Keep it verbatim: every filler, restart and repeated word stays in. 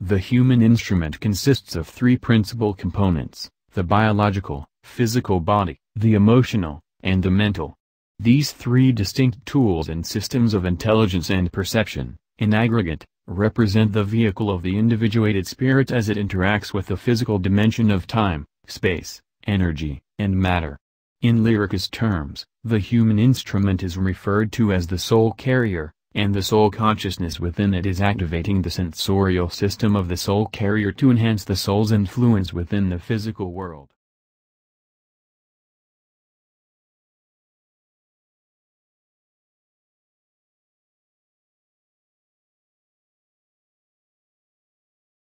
The human instrument consists of three principal components: the biological, physical body, the emotional, and the mental. These three distinct tools and systems of intelligence and perception, in aggregate, represent the vehicle of the individuated spirit as it interacts with the physical dimension of time, space, energy, and matter. In lyricist terms, the human instrument is referred to as the soul carrier, and the soul consciousness within it is activating the sensorial system of the soul carrier to enhance the soul's influence within the physical world.